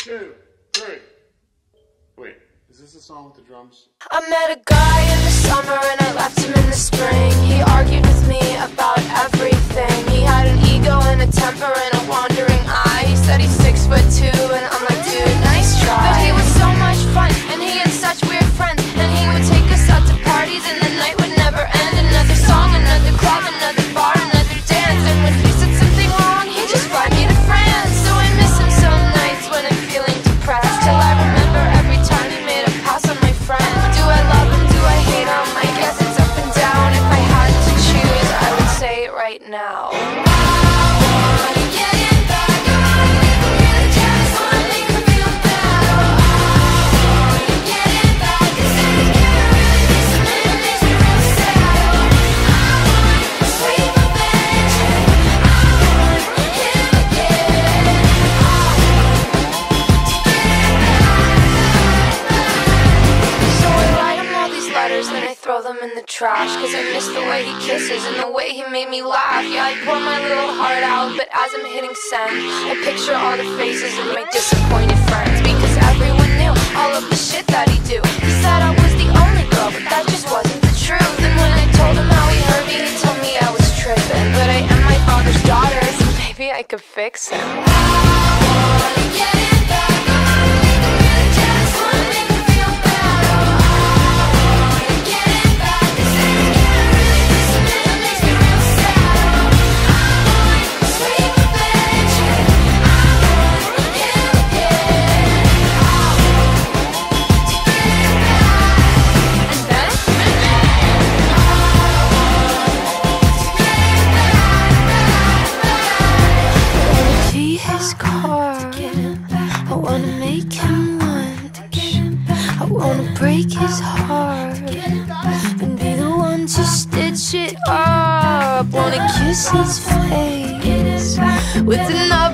2, 3. Wait, is this the song with the drums? I met a guy in the summer and I left him in the spring. He argued with me about everything. He had an ego and a temper and a wandering eye. He said he's 6'2" and I'm like, dude, nice try. But he was so much fun and he had such weird friends. And he would take us out to parties and the night would never end. Another song, another club, another bar, another dance. And when he said something wrong, he'd just fly me to France. So I miss him some nights when I'm feeling depressed. Till I remember every time he made a pass on my friend. Do I love him? Do I hate him? I guess it's up and down. If I had to choose, I would say it right now. Then I throw them in the trash, cause I miss the way he kisses and the way he made me laugh. Yeah, I pour my little heart out, but as I'm hitting send, I picture all the faces of my disappointed friends. Because everyone knew all of the shit that he do. He said I was the only girl, but that just wasn't the truth. And when I told him how he hurt me, he told me I was tripping. But I am my father's daughter, so maybe I could fix him. I wanna get it back. I wanna make him lunch. I wanna break his heart and be the one to stitch it up. Wanna kiss his face with another